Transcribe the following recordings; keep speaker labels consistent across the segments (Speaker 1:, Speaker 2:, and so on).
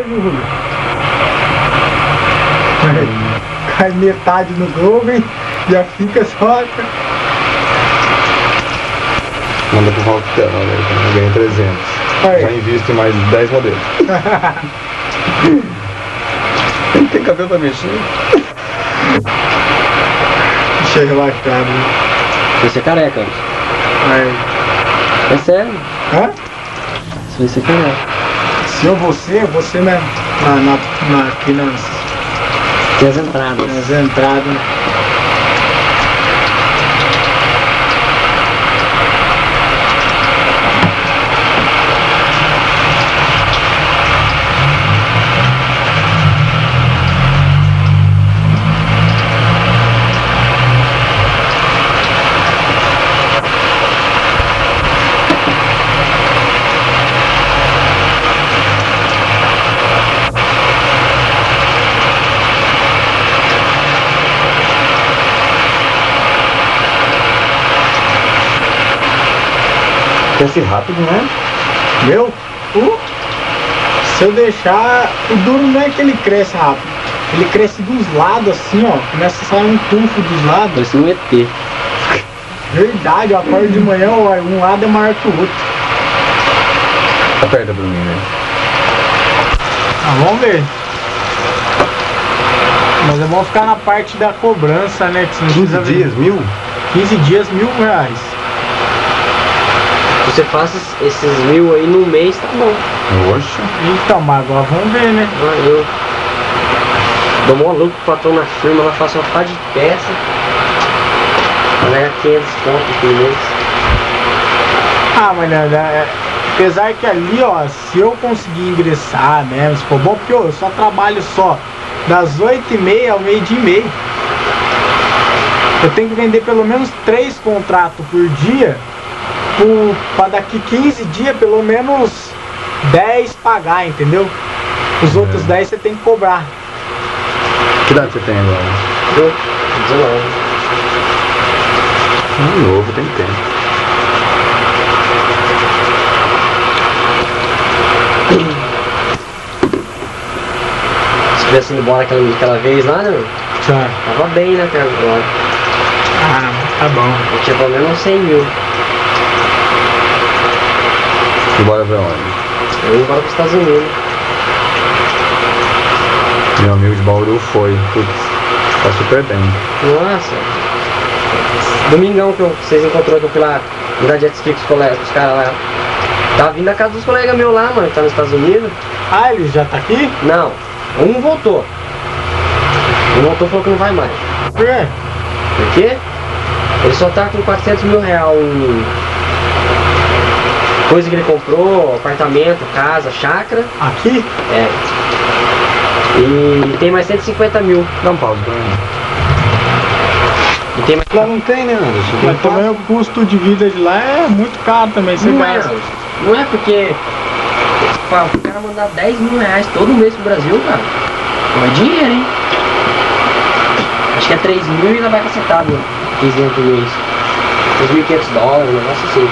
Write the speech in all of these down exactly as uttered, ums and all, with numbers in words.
Speaker 1: viu, Rubio? Cai metade no Globo, hein? Já fica só.
Speaker 2: Manda pro Rocktel, eu ganhei trezentos.
Speaker 1: Aí.
Speaker 2: Já invisto em mais dez modelos. Tem cabelo pra mexer?
Speaker 1: Deixa eu relaxar, né?
Speaker 3: Você é careca, Anderson.
Speaker 1: Aí.
Speaker 3: É sério.
Speaker 1: Hã?
Speaker 3: Você vai ser careca.
Speaker 1: Se eu vou ser, eu vou ser na, na, na, na, aqui nas,
Speaker 3: Tem as entradas.
Speaker 1: nas entradas.
Speaker 2: Cresce rápido, né?
Speaker 1: Meu? Uh, se eu deixar, o duro não é que ele cresce rápido. Ele cresce dos lados assim, ó. Começa a sair um tufo dos lados.
Speaker 3: Parece um E T.
Speaker 1: Verdade, eu acordo de manhã, ó, um lado é maior que o outro.
Speaker 2: Aperta pra mim, né?
Speaker 1: Ah, vamos ver. Mas é bom ficar na parte da cobrança, né? Que você não
Speaker 2: quinze
Speaker 1: precisa
Speaker 2: dias,
Speaker 1: ver.
Speaker 2: mil?
Speaker 1: quinze dias, mil reais.
Speaker 3: Se você faz esses mil aí no mês, tá bom.
Speaker 2: Oxe.
Speaker 1: Então, mas agora vamos ver, né?
Speaker 3: Ah, eu dou mó lucro pro patrão na firma, ela faz uma par de peça. Ela é quinhentos contos por mês.
Speaker 1: Ah, mas né, né, apesar que ali, ó, se eu conseguir ingressar, né, se for bom, porque ó, eu só trabalho só das oito e meia ao meio-dia e meio. Eu tenho que vender pelo menos três contratos por dia, para daqui quinze dias, pelo menos dez pagar, entendeu? Os outros dez você tem que cobrar.
Speaker 2: Que idade você tem agora?
Speaker 3: Eu, dezenove.
Speaker 2: Um novo, tem tempo.
Speaker 3: Se tivesse ido embora aquela, aquela vez lá, né?
Speaker 1: Tá.
Speaker 3: Tava bem, né, cara? Agora.
Speaker 1: Ah, tá bom.
Speaker 3: Eu tinha pelo menos uns cem mil.
Speaker 2: E bora pra onde?
Speaker 3: Eu ia embora pros Estados Unidos.
Speaker 2: Meu amigo de Bauru foi. Putz, tá super bem.
Speaker 3: Nossa. Domingão que eu, vocês encontrou que eu fui lá andar jet ski com os colegas, os caras lá. Tava vindo na casa dos colegas meus lá, mano, que tá nos Estados Unidos.
Speaker 1: Ah, ele já tá aqui?
Speaker 3: Não, um voltou. Um voltou e falou que não vai mais.
Speaker 1: Por quê?
Speaker 3: Por quê? Ele só tá com quatrocentos mil reais em coisa que ele comprou, apartamento, casa, chácara.
Speaker 1: Aqui?
Speaker 3: É. E tem mais cento e cinquenta mil.
Speaker 2: Dá um pause pra mim.
Speaker 3: E tem mais...
Speaker 2: Lá não tem, né, Anderson?
Speaker 1: Mas também o custo de vida de lá é muito caro também, você
Speaker 3: Não é,
Speaker 1: gasta.
Speaker 3: não é porque pá, o cara mandar dez mil reais todo mês pro Brasil, cara, não é dinheiro, hein? Acho que é três mil e ainda vai cacetado quinze anos por mês. três mil e quinhentos dólares, um negócio assim.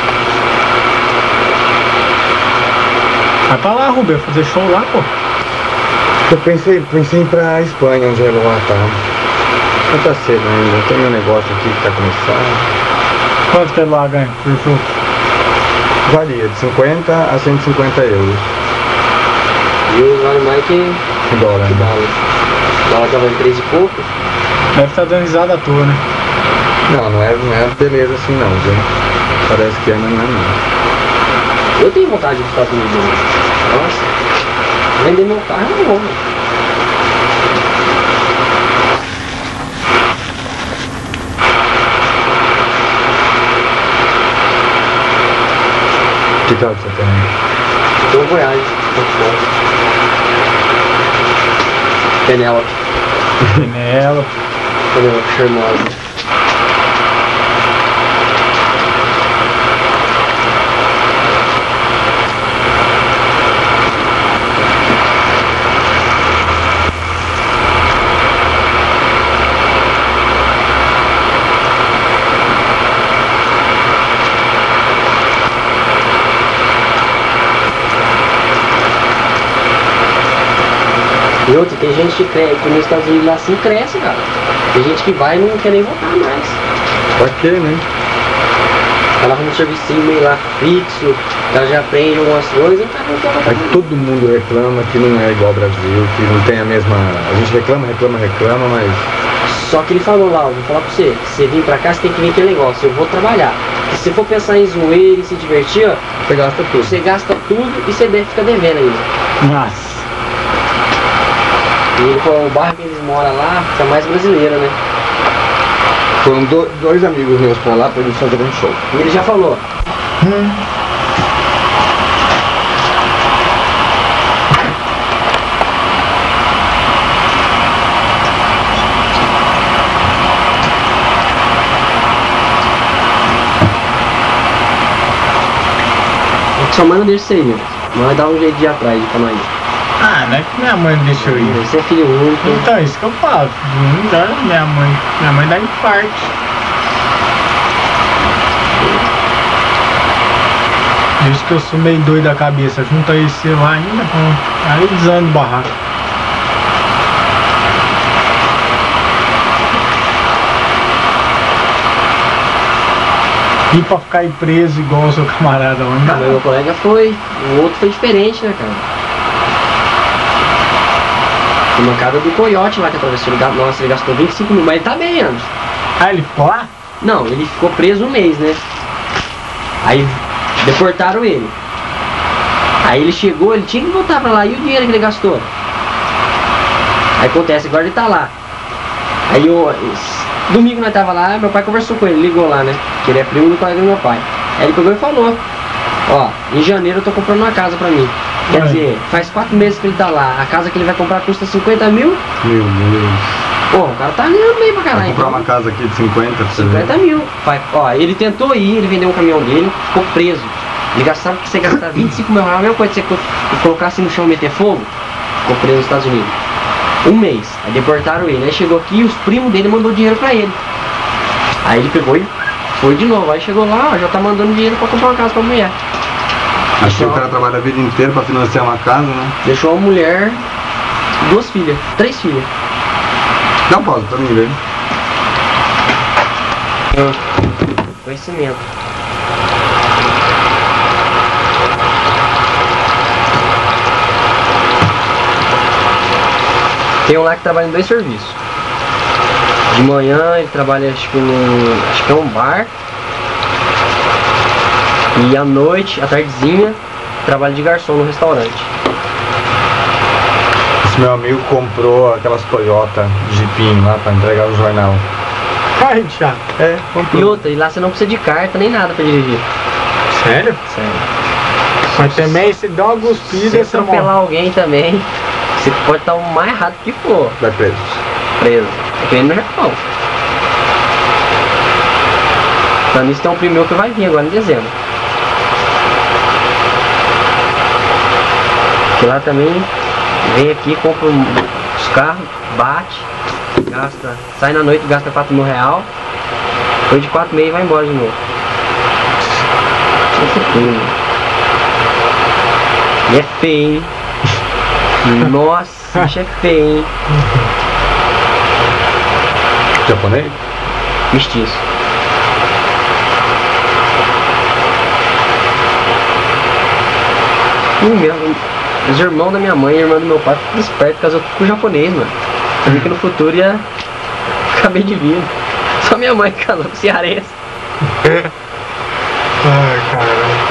Speaker 1: Vai pra lá, Rubem, fazer show lá, pô.
Speaker 2: Eu pensei, pensei em ir pra Espanha, onde ela lá tá. Mas tá cedo ainda, tem meu negócio aqui que tá começando.
Speaker 1: Quanto que é lá ganha por show?
Speaker 2: Varia de cinquenta a cento e cinquenta euros.
Speaker 3: E o vale mais que
Speaker 2: Em dólar,
Speaker 3: que
Speaker 2: né?
Speaker 3: dólar. O dólar tava em três e pouco.
Speaker 1: Deve estar dando risada à toa, né?
Speaker 2: Não, não é, não é beleza assim não, viu? Parece que é, mas não é não.
Speaker 3: Eu tenho vontade de ir para os Estados Unidos. Nossa, vender meu carro é bom.
Speaker 2: Que carro que você tem?
Speaker 3: Tem um Goiás, muito bom. Penélope.
Speaker 1: Nela.
Speaker 3: Penélope charmosa. E outra, tem gente que cresce, que nos Estados Unidos lá assim cresce, cara. Tem gente que vai e não quer nem voltar mais.
Speaker 2: Pra quê, né?
Speaker 3: Ela arruma um servicinho meio lá fixo, ela já aprende algumas coisas e o cara não quer voltar
Speaker 2: Aí
Speaker 3: mais.
Speaker 2: todo mundo reclama que não é igual ao Brasil, que não tem a mesma... A gente reclama, reclama, reclama, mas...
Speaker 3: Só que ele falou lá, eu vou falar pra você, se você vir pra cá, você tem que vir aquele negócio, eu vou trabalhar. Se você for pensar em zoeira e se divertir, ó,
Speaker 2: Você gasta tudo.
Speaker 3: você gasta tudo e você deve ficar devendo ainda.
Speaker 1: Nossa.
Speaker 3: E ele falou, o bairro que eles moram lá fica mais brasileiro, né?
Speaker 2: Foram do- dois amigos meus pra lá pra eles fazerem um show.
Speaker 3: E ele já falou,
Speaker 1: Hum.
Speaker 3: sua mãe não deixa você ir. Nós dá um jeito de ir atrás de pra nós ir.
Speaker 1: Ah, não é que minha mãe não deixa eu ir.
Speaker 3: Você é filho único.
Speaker 1: Então, isso que eu falo. Não dá minha mãe. Minha mãe dá infarto. Desde que eu sou meio doido da cabeça, junto a esse lá ainda, pô, aí desando o barraco. E pra ficar aí preso igual o seu camarada lá, não dá.
Speaker 3: Ah, mas meu colega foi, o outro foi diferente, né, cara? Foi uma casa do Coyote lá que atravessou. Ele gastou, nossa, ele gastou vinte e cinco mil, mas ele tá bem, Anderson.
Speaker 1: Ah, ele ficou lá?
Speaker 3: Não, ele ficou preso um mês, né? Aí deportaram ele. Aí ele chegou, ele tinha que voltar pra lá. E o dinheiro que ele gastou? Aí acontece, agora ele tá lá. Aí eu, domingo nós tava lá, meu pai conversou com ele, ligou lá, né? Que ele é primo do colega do meu pai. Aí ele pegou e falou: ó, em janeiro eu tô comprando uma casa pra mim. Quer
Speaker 1: Ai.
Speaker 3: dizer, faz quatro meses que ele tá lá. A casa que ele vai comprar custa cinquenta mil.
Speaker 2: Meu Deus.
Speaker 3: Pô, o cara tá ganhando bem pra
Speaker 2: Vai
Speaker 3: caralho.
Speaker 2: comprar
Speaker 3: então.
Speaker 2: uma casa aqui de cinquenta pra você ver.
Speaker 3: cinquenta mil. Vai, ó, ele tentou ir, ele vendeu um caminhão dele, ficou preso. Ele gastava, que você gastar vinte e cinco mil reais, a mesma coisa que você co- colocasse no chão e meter fogo, ficou preso nos Estados Unidos. Um mês. Aí deportaram ele. Aí chegou aqui e os primos dele mandou dinheiro pra ele. Aí ele pegou e foi de novo. Aí chegou lá, ó, já tá mandando dinheiro pra comprar uma casa pra mulher.
Speaker 2: Acho que o cara trabalha a vida inteira pra financiar uma casa, né?
Speaker 3: Deixou uma mulher, duas filhas, três filhas.
Speaker 2: Dá um pausa pra mim, velho.
Speaker 3: Conhecimento. Tem um lá que trabalha em dois serviços. De manhã ele trabalha, acho que no, acho que é um bar. E à noite, à tardezinha, trabalha de garçom no restaurante.
Speaker 2: Esse meu amigo comprou aquelas Toyota Jeepinho lá pra entregar o jornal.
Speaker 1: Ai, chato.
Speaker 2: É,
Speaker 3: E
Speaker 2: comprou.
Speaker 3: outra, e lá você não precisa de carta nem nada pra dirigir.
Speaker 1: Sério?
Speaker 3: Sério.
Speaker 1: Mas também se dá uma
Speaker 3: Se
Speaker 1: cuspida,
Speaker 3: você
Speaker 1: você
Speaker 3: atropelar
Speaker 1: morre.
Speaker 3: alguém também, você pode estar o mais errado que for
Speaker 2: Vai preso.
Speaker 3: preso. Depende do Japão. Então nisso tem um primo meu que vai vir agora em dezembro. Que lá também vem aqui, compra um- os carros, bate, gasta, sai na noite, gasta quatro mil real, depois de quatro meses vai embora de novo. Esse é feio, né? E é feio, hein? Nossa, bicho é feio, hein?
Speaker 2: Japonês?
Speaker 3: Mestiço. Hum, meu, os irmãos da minha mãe e irmão do meu pai ficam espertos, casou com o japonês, mano. Eu vi que no futuro ia. Acabei de vir. Só minha mãe casou com o cearense.
Speaker 1: Ai, caralho.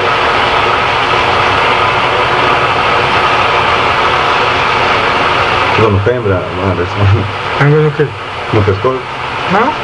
Speaker 2: Tirou no cãibra, Anderson?
Speaker 1: Ainda no quê?
Speaker 2: No pescoço?
Speaker 1: Não?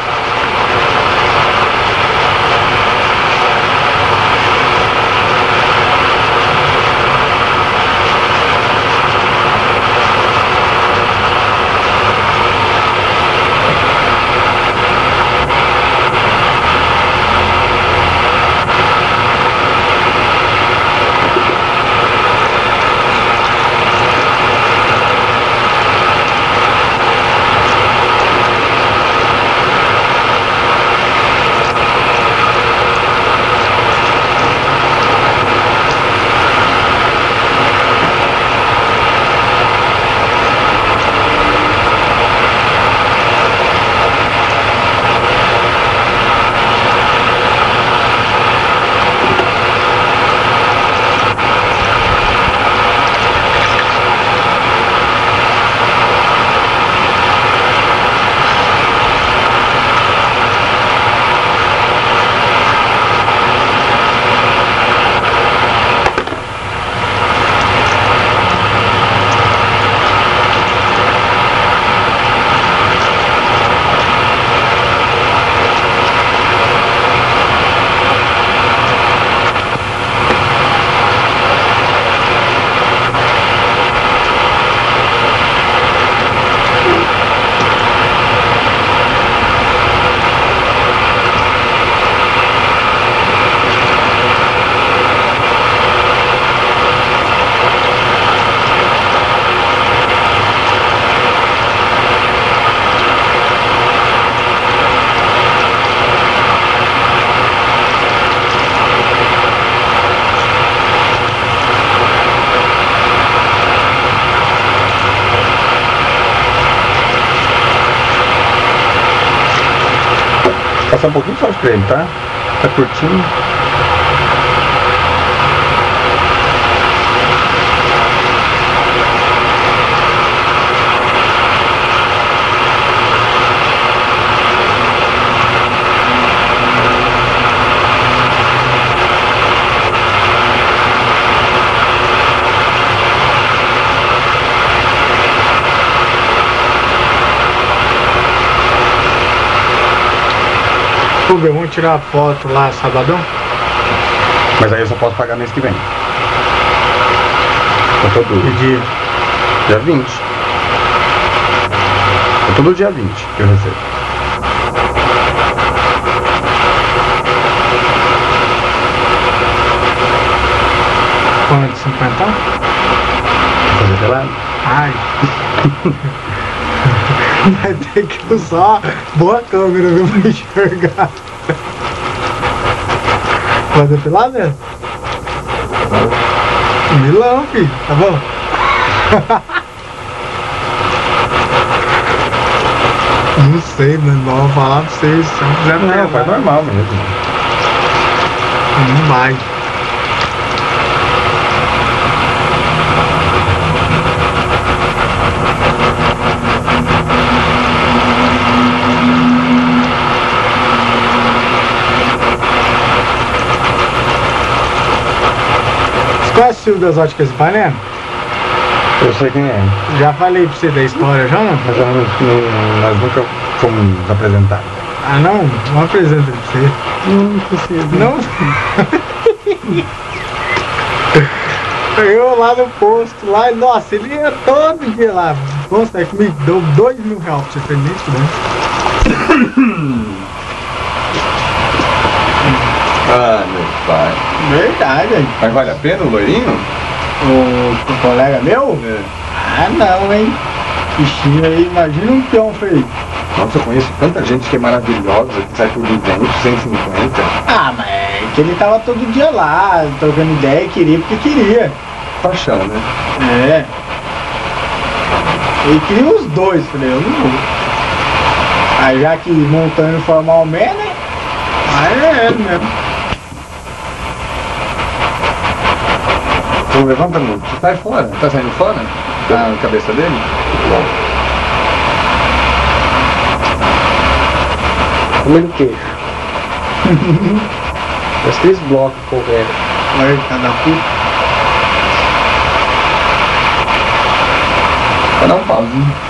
Speaker 2: Passar um pouquinho só de creme, tá? Tá curtinho.
Speaker 1: Rubem, vamos tirar a foto lá sabadão?
Speaker 2: Mas aí eu só posso pagar mês que vem. Eu tô
Speaker 1: Que
Speaker 2: duro.
Speaker 1: dia?
Speaker 2: Dia vinte. É todo dia vinte que eu recebo.
Speaker 1: Quanto? cinquenta?
Speaker 2: Vou fazer pelado.
Speaker 1: Ai. Vai ter que usar boa câmera, viu, pra enxergar. Vai depilar, né? Milão, filho, tá bom? Não sei, mano, vou falar pra vocês, se não quiser
Speaker 2: Não,
Speaker 1: pegar,
Speaker 2: faz normal mesmo.
Speaker 1: não vai. Conhece o Silvio das Óticas Ipanema?
Speaker 2: Eu sei quem é.
Speaker 1: Já falei pra você da história, já não?
Speaker 2: Mas eu não, não- nós nunca fomos apresentados.
Speaker 1: Ah não? Não apresenta pra você.
Speaker 2: Não precisa.
Speaker 1: Não? Eu lá no posto, lá, nossa, ele ia todo dia lá. Nossa, é que me deu dois mil reais pra você ter isso, né?
Speaker 2: Ah, meu pai.
Speaker 1: Verdade, hein?
Speaker 2: Mas vale a pena o loirinho?
Speaker 1: O, o colega meu?
Speaker 2: É.
Speaker 1: Ah não, hein? Bichinho aí, imagina um peão feio.
Speaker 2: Nossa, eu conheço tanta gente que é maravilhosa, que sai por duzentos, cento e cinquenta.
Speaker 1: Ah, mas é que ele tava todo dia lá, trocando ideia e queria porque queria.
Speaker 2: Paixão, né?
Speaker 1: É. Ele queria os dois, falei, eu não vou. Aí já que montando formalmente, né? Aí é ele mesmo.
Speaker 2: Então levanta muito. Você sai fora? Tá saindo fora? Da cabeça dele?
Speaker 3: Como do queijo. Os três blocos correram.
Speaker 1: Olha, cada puta.
Speaker 2: Vai dar um pauzinho.